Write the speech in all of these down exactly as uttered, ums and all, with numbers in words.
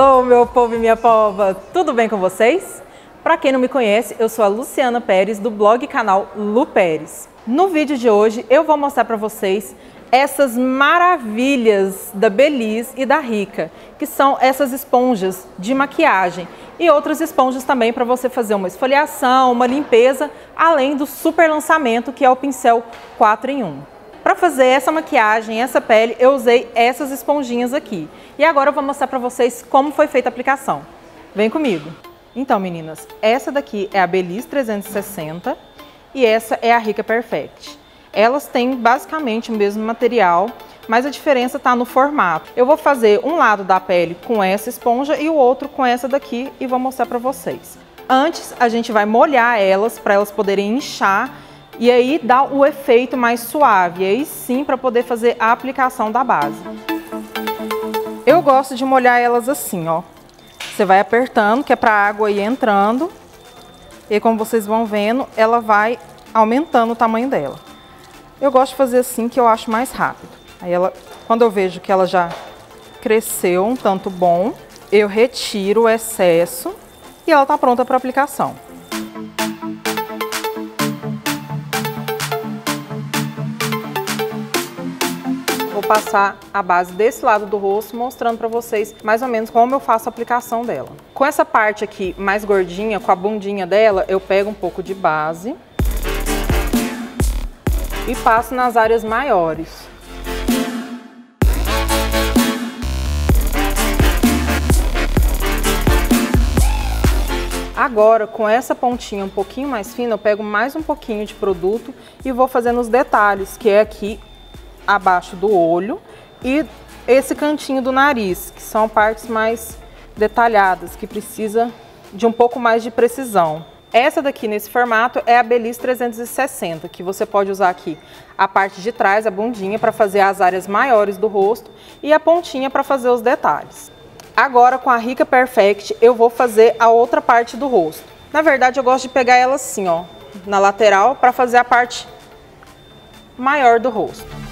Alô, meu povo e minha pova, tudo bem com vocês? Para quem não me conhece, eu sou a Luciana Pérez do blog e canal Lu Pérez. No vídeo de hoje eu vou mostrar para vocês essas maravilhas da Belize e da Rica, que são essas esponjas de maquiagem e outras esponjas também para você fazer uma esfoliação, uma limpeza, além do super lançamento que é o pincel quatro em um. Para fazer essa maquiagem, essa pele, eu usei essas esponjinhas aqui. E agora eu vou mostrar para vocês como foi feita a aplicação. Vem comigo! Então, meninas, essa daqui é a Belize trezentos e sessenta e essa é a Rica Perfect. Elas têm basicamente o mesmo material, mas a diferença está no formato. Eu vou fazer um lado da pele com essa esponja e o outro com essa daqui e vou mostrar para vocês. Antes, a gente vai molhar elas para elas poderem inchar e aí dá o efeito mais suave, e aí sim para poder fazer a aplicação da base. Eu gosto de molhar elas assim, ó. Você vai apertando, que é para a água ir entrando, e como vocês vão vendo, ela vai aumentando o tamanho dela. Eu gosto de fazer assim, que eu acho mais rápido. Aí ela, quando eu vejo que ela já cresceu um tanto bom, eu retiro o excesso e ela tá pronta para aplicação. Vou passar a base desse lado do rosto, mostrando para vocês mais ou menos como eu faço a aplicação dela. Com essa parte aqui mais gordinha, com a bundinha dela, eu pego um pouco de base e passo nas áreas maiores. Agora, com essa pontinha um pouquinho mais fina, eu pego mais um pouquinho de produto e vou fazendo os detalhes, que é aqui abaixo do olho e esse cantinho do nariz, que são partes mais detalhadas, que precisa de um pouco mais de precisão. Essa daqui nesse formato é a Belize trezentos e sessenta, que você pode usar aqui a parte de trás, a bundinha, para fazer as áreas maiores do rosto e a pontinha para fazer os detalhes. Agora com a Rica Perfect eu vou fazer a outra parte do rosto. Na verdade eu gosto de pegar ela assim, ó, na lateral, para fazer a parte maior do rosto.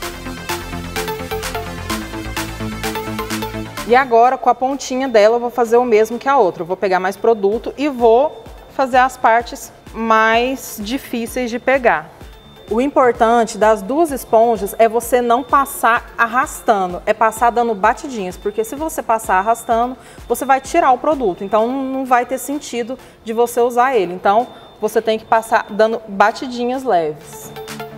E agora, com a pontinha dela, eu vou fazer o mesmo que a outra. Eu vou pegar mais produto e vou fazer as partes mais difíceis de pegar. O importante das duas esponjas é você não passar arrastando, é passar dando batidinhas, porque se você passar arrastando, você vai tirar o produto, então não vai ter sentido de você usar ele. Então, você tem que passar dando batidinhas leves.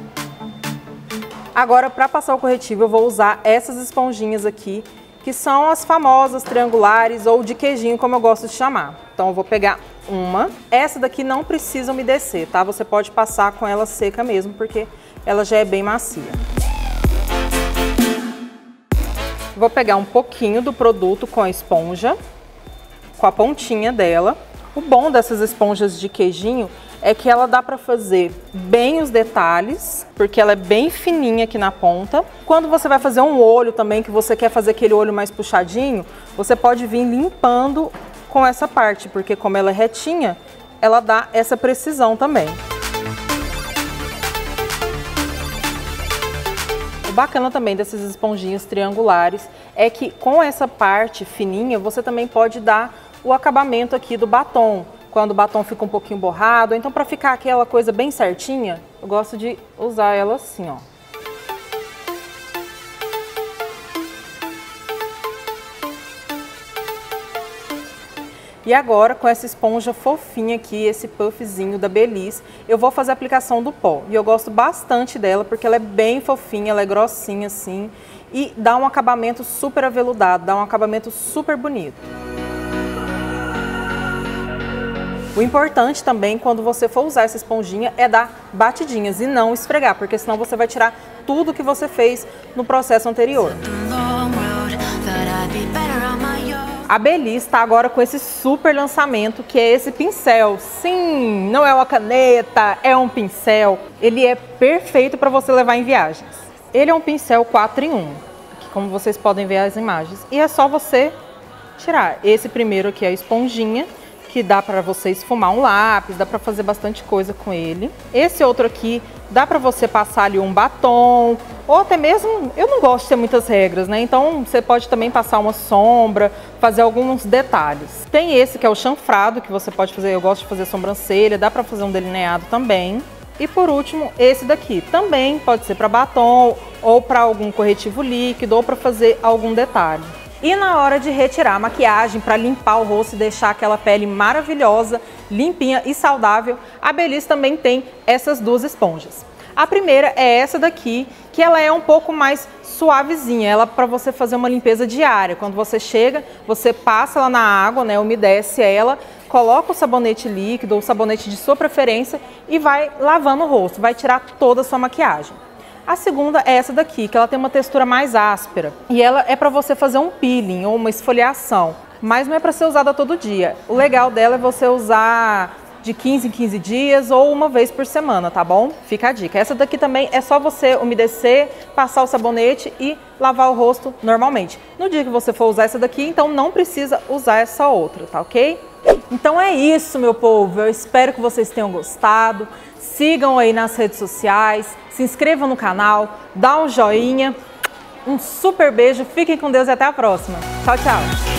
Agora, para passar o corretivo, eu vou usar essas esponjinhas aqui, que são as famosas triangulares ou de queijinho, como eu gosto de chamar. Então eu vou pegar uma. Essa daqui não precisa umedecer, tá? Você pode passar com ela seca mesmo, porque ela já é bem macia. Vou pegar um pouquinho do produto com a esponja, com a pontinha dela. O bom dessas esponjas de queijinho é que ela dá para fazer bem os detalhes, porque ela é bem fininha aqui na ponta. Quando você vai fazer um olho também, que você quer fazer aquele olho mais puxadinho, você pode vir limpando com essa parte, porque como ela é retinha, ela dá essa precisão também. O bacana também dessas esponjinhas triangulares é que com essa parte fininha, você também pode dar o acabamento aqui do batom, quando o batom fica um pouquinho borrado. Então, para ficar aquela coisa bem certinha, eu gosto de usar ela assim, ó. E agora, com essa esponja fofinha aqui, esse puffzinho da Belize, eu vou fazer a aplicação do pó. E eu gosto bastante dela, porque ela é bem fofinha, ela é grossinha assim, e dá um acabamento super aveludado, dá um acabamento super bonito. O importante também, quando você for usar essa esponjinha, é dar batidinhas e não esfregar, porque senão você vai tirar tudo que você fez no processo anterior. A Belize está agora com esse super lançamento, que é esse pincel. Sim, não é uma caneta, é um pincel. Ele é perfeito para você levar em viagens. Ele é um pincel quatro em um, aqui, como vocês podem ver as imagens. E é só você tirar. Esse primeiro aqui é a esponjinha, que dá para você esfumar um lápis, dá para fazer bastante coisa com ele. Esse outro aqui dá pra você passar ali um batom, ou até mesmo, eu não gosto de ter muitas regras, né? Então você pode também passar uma sombra, fazer alguns detalhes. Tem esse que é o chanfrado, que você pode fazer, eu gosto de fazer sobrancelha, dá pra fazer um delineado também. E por último, esse daqui, também pode ser para batom, ou para algum corretivo líquido, ou para fazer algum detalhe. E na hora de retirar a maquiagem, para limpar o rosto e deixar aquela pele maravilhosa, limpinha e saudável, a Belize também tem essas duas esponjas. A primeira é essa daqui, que ela é um pouco mais suavezinha, ela para você fazer uma limpeza diária. Quando você chega, você passa ela na água, né, umedece ela, coloca o sabonete líquido ou sabonete de sua preferência e vai lavando o rosto, vai tirar toda a sua maquiagem. A segunda é essa daqui, que ela tem uma textura mais áspera e ela é para você fazer um peeling ou uma esfoliação, mas não é para ser usada todo dia. O legal dela é você usar de quinze em quinze dias ou uma vez por semana, tá bom? Fica a dica. Essa daqui também é só você umedecer, passar o sabonete e lavar o rosto normalmente. No dia que você for usar essa daqui, então não precisa usar essa outra, tá ok? Então é isso, meu povo. Eu espero que vocês tenham gostado. Sigam aí nas redes sociais, se inscrevam no canal, dá um joinha. Um super beijo, fiquem com Deus e até a próxima. Tchau, tchau!